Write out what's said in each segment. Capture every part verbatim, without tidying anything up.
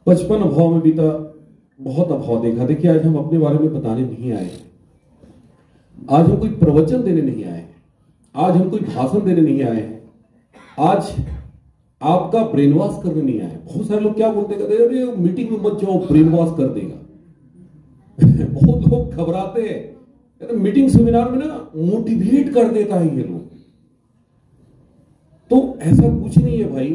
बचपन अभाव में बीता, बहुत अभाव देखा। देखिए, आज हम अपने बारे में बताने नहीं आए, आज हम कोई प्रवचन देने नहीं आए, आज हम कोई भाषण देने नहीं आए, आज आपका ब्रेन वॉश करने नहीं आए। बहुत सारे लोग क्या बोलते कहते अरे मीटिंग में मत जाओ, ब्रेन वॉश कर देगा। बहुत लोग घबराते हैं, कहते मीटिंग सेमिनार में ना मोटिवेट कर देता है ये लोग। तो ऐसा कुछ नहीं है भाई,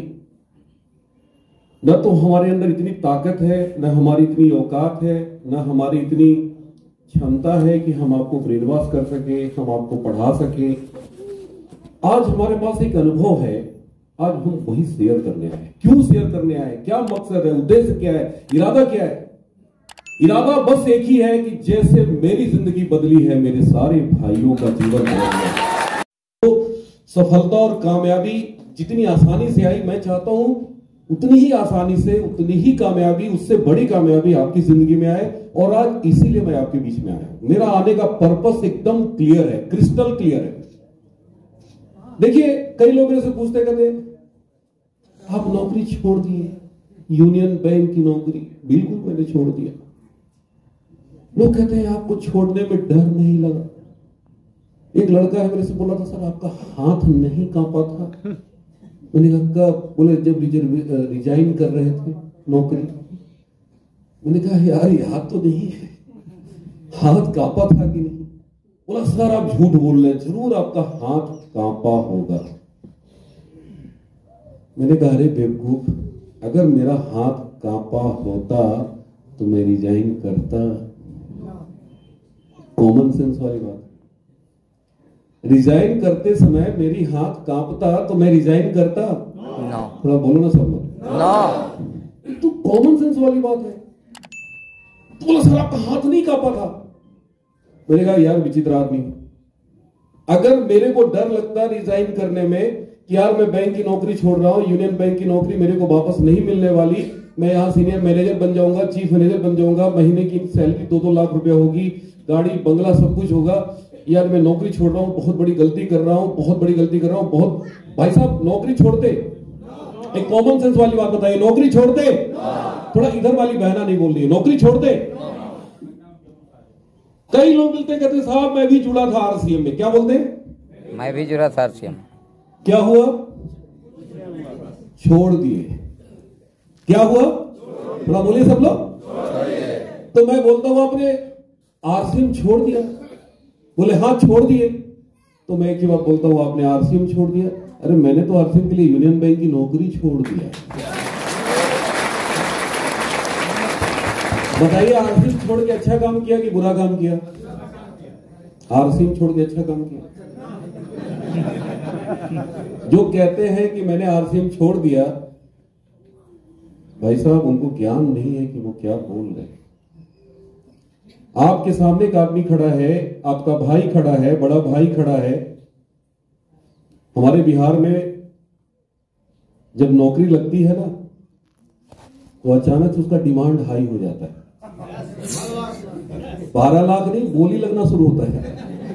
न तो हमारे अंदर इतनी ताकत है, न हमारी इतनी औकात है, न हमारी इतनी क्षमता है कि हम आपको ब्रेन वॉश कर सके, हम आपको पढ़ा सके। आज हमारे पास एक अनुभव है, आज हम वही शेयर करने आए। क्यों शेयर करने आए, क्या मकसद है, उद्देश्य क्या है, इरादा क्या है? इरादा बस एक ही है कि जैसे मेरी जिंदगी बदली है, मेरे सारे भाइयों का जीवन बदल गया। तो सफलता और कामयाबी जितनी आसानी से आई, मैं चाहता हूं उतनी ही आसानी से, उतनी ही कामयाबी, उससे बड़ी कामयाबी आपकी जिंदगी में आए। और आज इसीलिए मैं आपके बीच में आया। मेरा आने का पर्पस एकदम क्लियर है, क्रिस्टल क्लियर है। देखिए, कई लोग मेरे से पूछते कहते आप नौकरी छोड़ दिए, यूनियन बैंक की नौकरी। बिल्कुल मैंने छोड़ दिया। लोग कहते हैं आपको छोड़ने में डर नहीं लगा। एक लड़का है मेरे से बोला था, सर आपका हाथ नहीं कांपा था। मैंने कहा कब? बोले जब रिजाइन कर रहे थे नौकरी। मैंने कहा यार याद तो नहीं है, हाथ कांपा था कि नहीं? बोला सर आप झूठ बोल रहे हैं, जरूर आपका हाथ कांपा होगा। मैंने कहा अरे बेवकूफ, अगर मेरा हाथ कांपा होता तो मैं रिजाइन करता। कॉमन सेंस वाली बात। रिजाइन करते समय मेरी हाथ कांपता तो मैं रिजाइन करता? no. थोड़ा बोलो ना सब लोग। no. तो कॉमन सेंस वाली बात है। तो बोला सर आपका हाथ नहीं कांपा था। मैंने कहा यार विचित्र आदमी, अगर मेरे को डर लगता रिजाइन करने में कि यार मैं बैंक की नौकरी छोड़ रहा हूं, यूनियन बैंक की नौकरी मेरे को वापस नहीं मिलने वाली, मैं यहां सीनियर मैनेजर बन जाऊंगा, चीफ मैनेजर बन जाऊंगा, महीने की सैलरी दो दो लाख रुपया होगी, गाड़ी बंगला सब कुछ होगा, यार मैं नौकरी छोड़ रहा हूं, बहुत बड़ी गलती कर रहा हूं, बहुत बड़ी गलती कर रहा हूं, बहुत। भाई साहब नौकरी छोड़ते? एक कॉमन सेंस वाली बात बताइए, नौकरी छोड़ते? थोड़ा इधर वाली बहना नहीं बोल रही है, नौकरी छोड़ते? कई लोग मिलते कहते साहब मैं भी जुड़ा था आरसीएम में। क्या बोलते? मैं भी जुड़ा था आरसीएम। क्या हुआ? छोड़ दिए। क्या हुआ? थोड़ा बोलिए सब लोग। तो मैं बोलता हूं आपने आरसीएम छोड़ दिया? बोले हाँ छोड़ दिए। तो मैं एक ही बात बोलता हूं, आपने आरसीएम छोड़ दिया? अरे मैंने तो आरसीएम के लिए यूनियन बैंक की नौकरी छोड़ दिया। बताइए आरसीएम छोड़ के अच्छा काम किया कि बुरा काम किया? आरसीएम छोड़ के अच्छा काम किया। जो कहते हैं कि मैंने आरसीएम छोड़ दिया, भाई साहब उनको ज्ञान नहीं है कि वो क्या बोल रहे हैं। आपके सामने एक आदमी खड़ा है, आपका भाई खड़ा है, बड़ा भाई खड़ा है। हमारे बिहार में जब नौकरी लगती है ना तो अचानक से उसका डिमांड हाई हो जाता है। बारह लाख नहीं, बोली लगना शुरू होता है।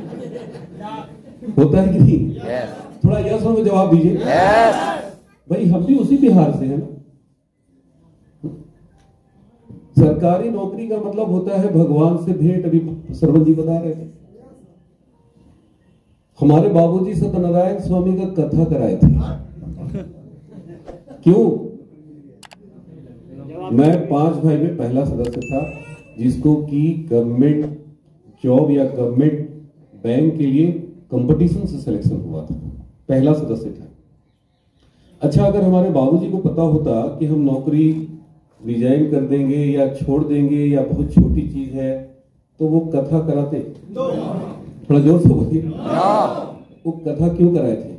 होता है कि नहीं? yes. थोड़ा यस में जवाब दीजिए। yes. भाई हम भी उसी बिहार से हैं ना। सरकारी नौकरी का मतलब होता है भगवान से भेंट। अभी सरवन जी बता रहे थे, हमारे बाबूजी सत्यनारायण स्वामी का कथा कराए थे। क्यों? मैं पांच भाई में पहला सदस्य था जिसको कि गवर्नमेंट जॉब या गवर्नमेंट बैंक के लिए कंपटीशन से सिलेक्शन हुआ था, पहला सदस्य था। अच्छा, अगर हमारे बाबूजी को पता होता कि हम नौकरी रिजाइन कर देंगे या छोड़ देंगे या बहुत छोटी चीज है, तो वो कथा कराते? थोड़ा जोर से बोलिए। वो कथा क्यों कराए थे?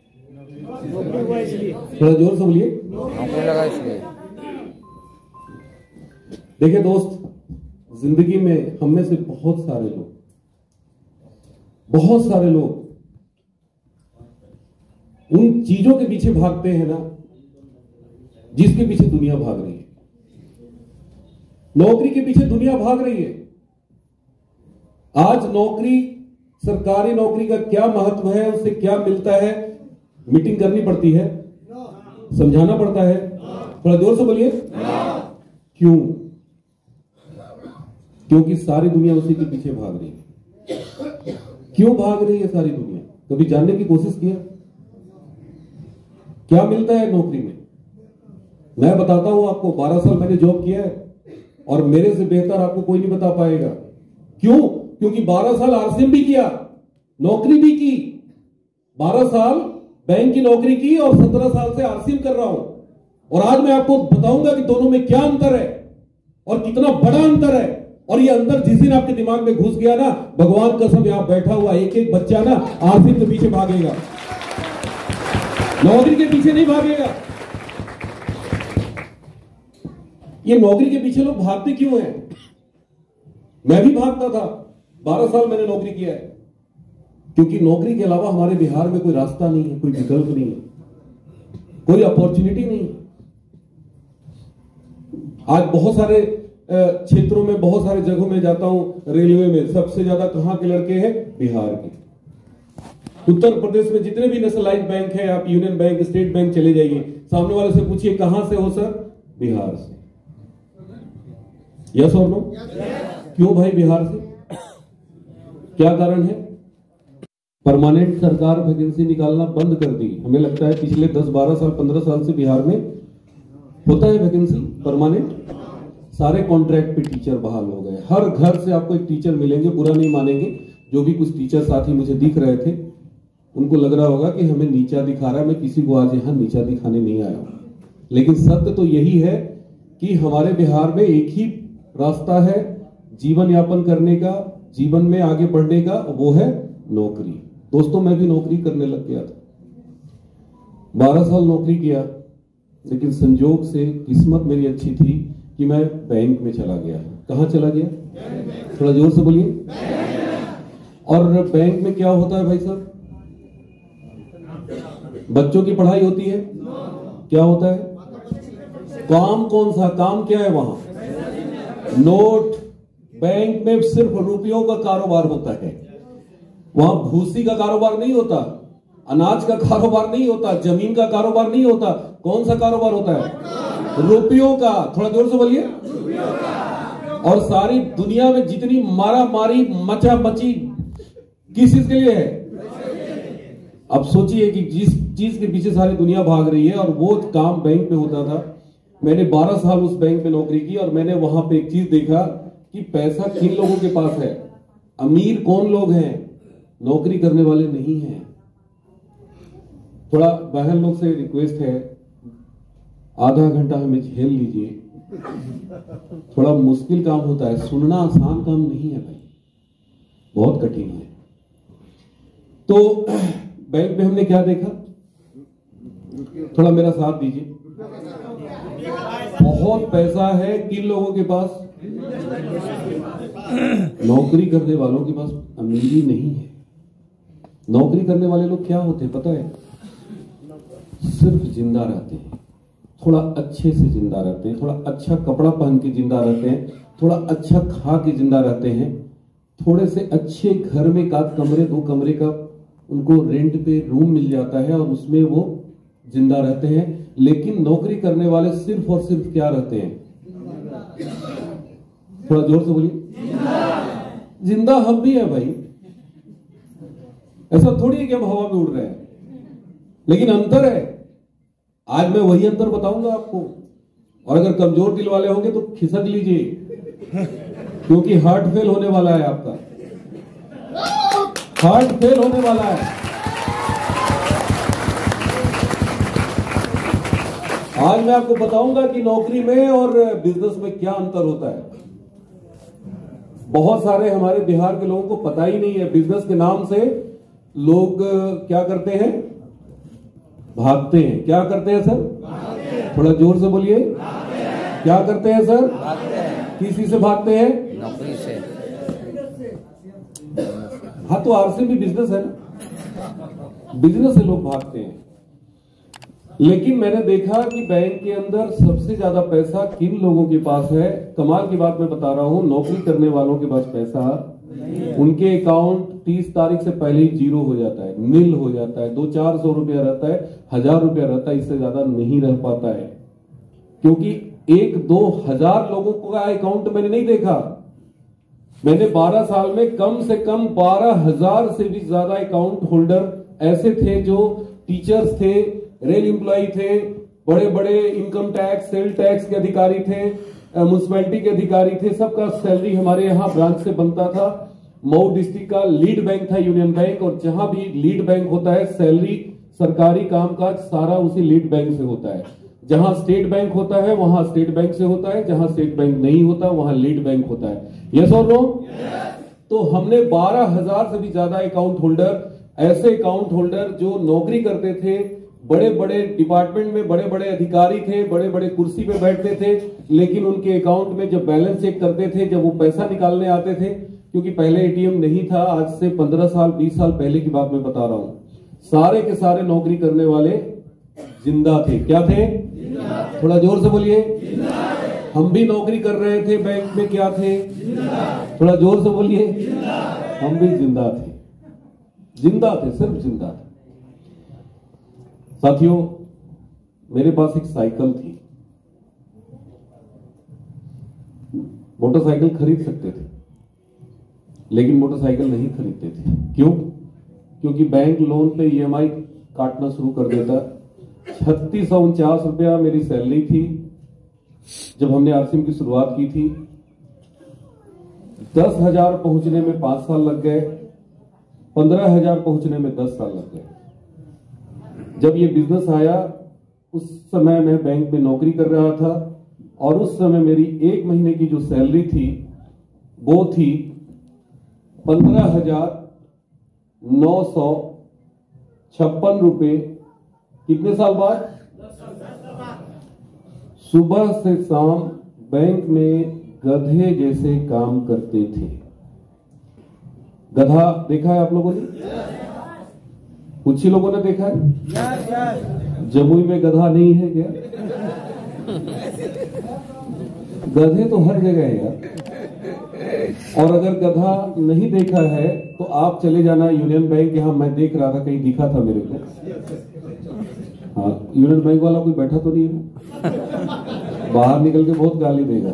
थोड़ा जोर से बोलिए। देखिए दोस्त, जिंदगी में हम में से बहुत सारे लोग बहुत सारे लोग उन चीजों के पीछे भागते हैं ना जिसके पीछे दुनिया भाग रही है। नौकरी के पीछे दुनिया भाग रही है। आज नौकरी, सरकारी नौकरी का क्या महत्व है, उससे क्या मिलता है, मीटिंग करनी पड़ती है, समझाना पड़ता है। थोड़ा जोर से बोलिए। क्यों? क्योंकि सारी दुनिया उसी के पीछे भाग रही है। क्यों भाग रही है सारी दुनिया? कभी जानने की कोशिश किया क्या मिलता है नौकरी में? मैं बताता हूं आपको, बारह साल मैंने जॉब किया है और मेरे से बेहतर आपको कोई नहीं बता पाएगा। क्यों? क्योंकि बारह साल आरसीएम भी किया, नौकरी भी की, बारह साल बैंक की नौकरी की और सत्रह साल से आरसीएम कर रहा हूं। और आज मैं आपको बताऊंगा कि दोनों में क्या अंतर है और कितना बड़ा अंतर है। और ये अंतर जिस दिन आपके दिमाग में घुस गया ना, भगवान कसम यहां बैठा हुआ एक एक बच्चा ना आरसीएम के पीछे भागेगा, नौकरी के पीछे नहीं भागेगा। ये नौकरी के पीछे लोग भागते क्यों हैं? मैं भी भागता था, बारह साल मैंने नौकरी किया है, क्योंकि नौकरी के अलावा हमारे बिहार में कोई रास्ता नहीं है, कोई विकल्प नहीं है, कोई अपॉर्चुनिटी नहीं है। आज बहुत सारे क्षेत्रों में, बहुत सारे जगहों में जाता हूं, रेलवे में सबसे ज्यादा कहां के लड़के हैं? बिहार के। उत्तर प्रदेश में जितने भी नेशनलाइज्ड बैंक है, आप यूनियन बैंक, स्टेट बैंक चले जाइए, सामने वाले से पूछिए कहां से हो सर? बिहार से। यस और नो? क्यों भाई बिहार से? क्या कारण है? परमानेंट सरकार वैकेंसी निकालना बंद कर दी। हमें लगता है पिछले दस बारह साल पंद्रह साल से बिहार में होता है वैकेंसी परमानेंट। सारे कॉन्ट्रैक्ट पे टीचर बहाल हो गए। हर घर से आपको एक टीचर मिलेंगे, बुरा नहीं मानेंगे। जो भी कुछ टीचर साथी मुझे दिख रहे थे, उनको लग रहा होगा कि हमें नीचा दिखा रहा है। मैं किसी को आज यहां नीचा दिखाने नहीं आया हूं, लेकिन सत्य तो यही है कि हमारे बिहार में एक ही रास्ता है जीवन यापन करने का, जीवन में आगे बढ़ने का, वो है नौकरी। दोस्तों, मैं भी नौकरी करने लग गया था, बारह साल नौकरी किया, लेकिन संजोग से किस्मत मेरी अच्छी थी कि मैं बैंक में चला गया। कहां चला गया? थोड़ा जोर से बोलिए। और बैंक में क्या होता है भाई साहब? बच्चों की पढ़ाई होती है। क्या होता है? काम कौन सा? काम क्या है वहां? नोट। बैंक में सिर्फ रुपयों का कारोबार होता है। वहां भूसी का कारोबार नहीं होता, अनाज का कारोबार नहीं होता, जमीन का कारोबार नहीं होता। कौन सा कारोबार होता है? रुपयों का। थोड़ा जोर से बोलिए। और सारी दुनिया में जितनी मारा मारी मचा मची किस चीज के लिए है? अब सोचिए कि जिस चीज के पीछे सारी दुनिया भाग रही है और वो काम बैंक में होता था। मैंने बारह साल उस बैंक में नौकरी की और मैंने वहां पे एक चीज देखा कि पैसा किन लोगों के पास है, अमीर कौन लोग हैं, नौकरी करने वाले नहीं हैं। थोड़ा बहन लोग से रिक्वेस्ट है, आधा घंटा हमें झेल लीजिए। थोड़ा मुश्किल काम होता है, सुनना आसान काम नहीं है भाई, बहुत कठिन है। तो बैंक में हमने क्या देखा, थोड़ा मेरा साथ दीजिए। बहुत पैसा है किन लोगों के पास? नौकरी करने वालों के पास अमीरी नहीं है। नौकरी करने वाले लोग क्या होते हैं पता है? सिर्फ जिंदा रहते हैं, थोड़ा अच्छे से जिंदा रहते हैं, थोड़ा अच्छा कपड़ा पहन के जिंदा रहते हैं, थोड़ा अच्छा खा के जिंदा रहते हैं, थोड़े से अच्छे घर में का कमरे दो कमरे का उनको रेंट पे रूम मिल जाता है और उसमें वो जिंदा रहते हैं। लेकिन नौकरी करने वाले सिर्फ और सिर्फ क्या रहते हैं? थोड़ा जोर से बोलिए। जिंदा हम भी है भाई, ऐसा थोड़ी है कि हम हवा में उड़ रहे हैं, लेकिन अंतर है। आज मैं वही अंतर बताऊंगा आपको। और अगर कमजोर दिल वाले होंगे तो खिसक लीजिए, क्योंकि हार्ट फेल होने वाला है आपका, हार्ट फेल होने वाला है। आज मैं आपको बताऊंगा कि नौकरी में और बिजनेस में क्या अंतर होता है। बहुत सारे हमारे बिहार के लोगों को पता ही नहीं है। बिजनेस के नाम से लोग क्या करते हैं? भागते हैं। क्या करते हैं सर? थोड़ा जोर से बोलिए। क्या करते हैं सर? किसी से भागते हैं? नौकरी से। हाँ, तो आरसीएम भी बिजनेस है ना, बिजनेस से लोग भागते हैं। लेकिन मैंने देखा कि बैंक के अंदर सबसे ज्यादा पैसा किन लोगों के पास है। कमाल की बात मैं बता रहा हूं, नौकरी करने वालों के पास पैसा, उनके अकाउंट तीस तारीख से पहले ही जीरो हो जाता है, नील हो जाता है। दो चार सौ रुपया रहता है, हजार रुपया रहता है, इससे ज्यादा नहीं रह पाता है। क्योंकि एक दो हजार लोगों का अकाउंट मैंने नहीं देखा। मैंने बारह साल में कम से कम बारह हजार से भी ज्यादा अकाउंट होल्डर ऐसे थे जो टीचर्स थे, रेल एम्प्लॉय थे, बड़े बड़े इनकम टैक्स, सेल टैक्स के अधिकारी थे, म्युनिसिपैलिटी के अधिकारी थे। सबका सैलरी हमारे यहाँ ब्रांच से बनता था। मऊ डिस्ट्रिक्ट का लीड बैंक था यूनियन बैंक, और जहां भी लीड बैंक होता है सैलरी सरकारी कामकाज सारा उसी लीड बैंक से होता है। जहां स्टेट बैंक होता है वहां स्टेट बैंक से होता है, जहां स्टेट बैंक नहीं होता वहां लीड बैंक होता है। यस और नो? तो हमने बारह हजार से भी ज्यादा अकाउंट होल्डर, ऐसे अकाउंट होल्डर जो नौकरी करते थे, बड़े बड़े डिपार्टमेंट में बड़े बड़े अधिकारी थे, बड़े बड़े कुर्सी पे बैठते थे, लेकिन उनके अकाउंट में जब बैलेंस चेक करते थे, जब वो पैसा निकालने आते थे, क्योंकि पहले एटीएम नहीं था, आज से पंद्रह साल बीस साल पहले की बात मैं बता रहा हूं, सारे के सारे नौकरी करने वाले जिंदा थे। क्या थे? थोड़ा जोर से बोलिए। हम भी नौकरी कर रहे थे बैंक में, क्या थे? थोड़ा जोर से बोलिए। हम भी जिंदा थे, जिंदा थे, सिर्फ जिंदा थे। साथियों, मेरे पास एक साइकिल थी। मोटरसाइकिल खरीद सकते थे, लेकिन मोटरसाइकिल नहीं खरीदते थे। क्यों? क्योंकि बैंक लोन पे ईएमआई काटना शुरू कर देता। छत्तीस सौ उनचास रुपया मेरी सैलरी थी जब हमने आरसीएम की शुरुआत की थी। दस हजार पहुंचने में पांच साल लग गए, पंद्रह हजार पहुंचने में दस साल लग गए। जब ये बिजनेस आया उस समय मैं बैंक में नौकरी कर रहा था, और उस समय मेरी एक महीने की जो सैलरी थी वो थी पंद्रह हजार नौ सौ छप्पन रुपए। कितने साल बाद? सुबह से शाम बैंक में गधे जैसे काम करते थे। गधा देखा है आप लोगों ने? कुछ ही लोगों ने देखा है। जमुई में गधा नहीं है क्या? गधे तो हर जगह है यार। और अगर गधा नहीं देखा है तो आप चले जाना यूनियन बैंक। यहां मैं देख रहा था, कहीं दिखा था मेरे को। हाँ, यूनियन बैंक वाला कोई बैठा तो नहीं है? बाहर निकल के बहुत गाली देगा।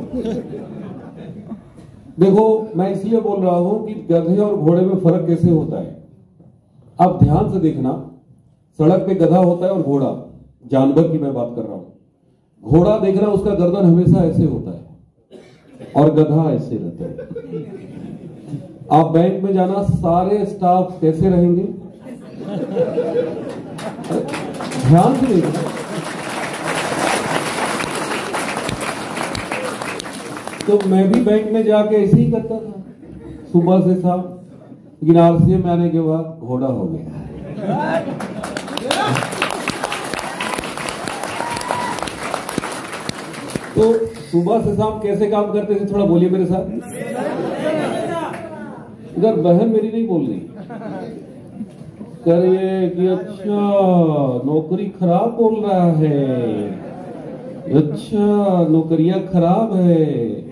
देखो, मैं इसलिए बोल रहा हूं कि गधे और घोड़े में फर्क कैसे होता है। आप ध्यान से देखना, सड़क पे गधा होता है और घोड़ा, जानवर की मैं बात कर रहा हूं। घोड़ा देखना, उसका गर्दन हमेशा ऐसे होता है और गधा ऐसे रहता है। आप बैंक में जाना, सारे स्टाफ कैसे रहेंगे? ध्यान से देखना। तो मैं भी बैंक में जाके ऐसे ही करता था सुबह से शाम, लेकिन आरसीएम में आने के बाद घोड़ा हो गया। तो सुबह से शाम कैसे काम करते थे, थोड़ा बोलिए मेरे साथ। इधर बहन मेरी नहीं बोल रही, कर ये कि अच्छा नौकरी खराब बोल रहा है, अच्छा नौकरियां खराब है।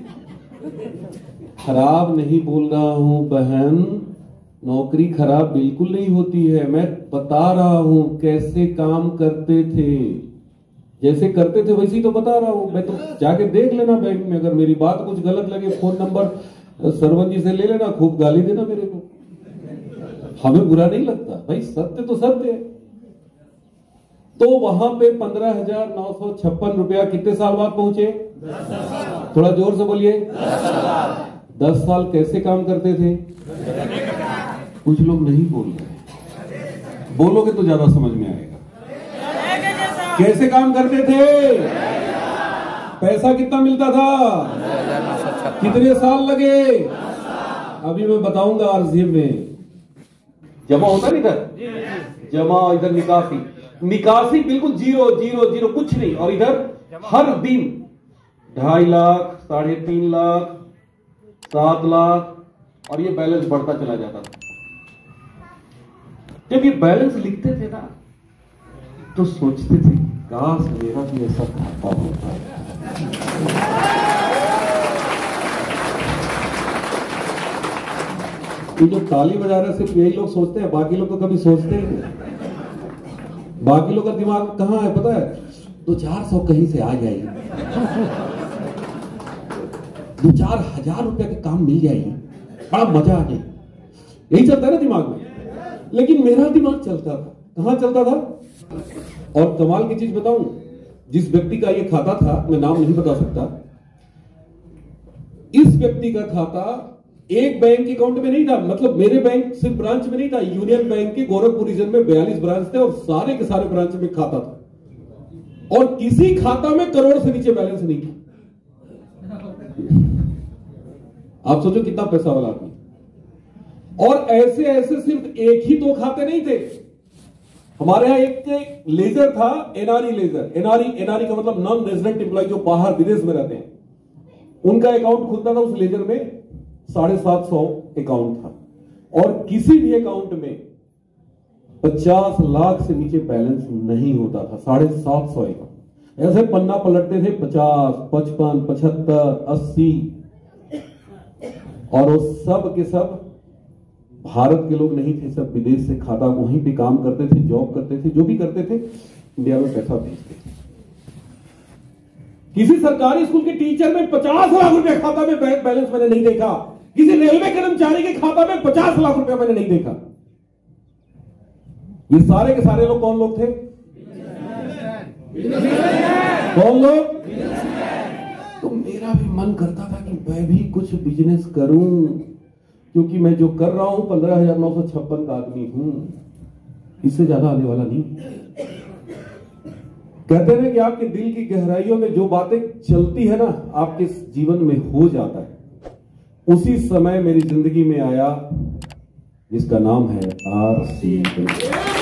खराब नहीं बोल रहा हूं बहन, नौकरी खराब बिल्कुल नहीं होती है। मैं बता रहा हूं कैसे काम करते थे, जैसे करते थे वैसे ही तो बता रहा हूं मैं। तो जाके देख लेना बैंक में, अगर मेरी बात कुछ गलत लगे फोन नंबर सरवन जी से ले लेना, खूब गाली देना मेरे को, हमें बुरा नहीं लगता भाई, सत्य तो सत्य है। तो वहां पे पंद्रह हजार नौ सौ छप्पन रुपया कितने साल बाद पहुंचे? थोड़ा जोर से बोलिए। दस साल कैसे काम करते थे? कुछ लोग नहीं बोल रहे, बोलोगे तो ज्यादा समझ में आएगा। कैसे काम करते थे? पैसा कितना मिलता था? कितने साल लगे? अभी मैं बताऊंगा। आरसीएम में जमा होता नहीं इधर, जमा इधर निकासी, निकासी बिल्कुल जीरो जीरो जीरो, कुछ नहीं। और इधर हर दिन ढाई लाख, साढ़े तीन लाख, सात लाख, और ये बैलेंस बढ़ता चला जाता था। जब ये बैलेंस लिखते थे ना तो सोचते थे काश मेरा भी ऐसा खाता होता है। ये जो ताली बजा रहे सिर्फ यही लोग सोचते हैं, बाकी लोग तो कभी सोचते नहीं। बाकी लोग का दिमाग कहाँ है पता है? दो चार सौ कहीं से आ जाएगी। दो चार हजार रुपए का काम मिल जाएगी, बड़ा मजा आ जाए, यही चलता है ना दिमाग में। लेकिन मेरा दिमाग चलता था, कहां चलता था? और कमाल की चीज बताऊं, जिस व्यक्ति का ये खाता था, मैं नाम नहीं बता सकता, इस व्यक्ति का खाता एक बैंक के अकाउंट में नहीं था। मतलब मेरे बैंक सिर्फ ब्रांच में नहीं था, यूनियन बैंक के गोरखपुर रीजन में बयालीस ब्रांच थे और सारे के सारे ब्रांच में खाता था, और किसी खाता में करोड़ से नीचे बैलेंस नहीं था। आप सोचो कितना पैसा वाला आदमी। और ऐसे ऐसे सिर्फ एक ही दो खाते नहीं थे, हमारे यहां एक लेजर था, एनआरई लेजर। एनआरई एनआरई का मतलब नॉन रेजिडेंट एम्प्लॉय, जो बाहर विदेश में रहते हैं, उनका अकाउंट खुलता था उस लेजर में, साढ़े सात सौ अकाउंट था। और किसी भी अकाउंट में पचास लाख से नीचे बैलेंस नहीं होता था। साढ़े सात सौ अकाउंट ऐसे पन्ना पलटते थे, पचास, पचपन, पचहत्तर, अस्सी, और वो सब के सब भारत के लोग नहीं थे, सब विदेश से खाता, वहीं पे काम करते थे, जॉब करते थे, जो भी करते थे, इंडिया में पैसा भेजते थे। किसी सरकारी स्कूल के टीचर में पचास लाख रुपए खाता में बैंक बैलेंस मैंने नहीं देखा। किसी रेलवे कर्मचारी के खाता में पचास लाख रुपए मैंने नहीं देखा। ये सारे के सारे लोग कौन लोग थे? कौन लोग? तो मेरा भी मन करता था कि मैं भी कुछ बिजनेस करूं, क्योंकि मैं जो कर रहा हूं पंद्रह हजार नौ सौ छप्पन का आदमी हूं, इससे ज्यादा आने वाला नहीं। कहते हैं कि आपके दिल की गहराइयों में जो बातें चलती है ना, आपके जीवन में हो जाता है। उसी समय मेरी जिंदगी में आया जिसका नाम है आर सी।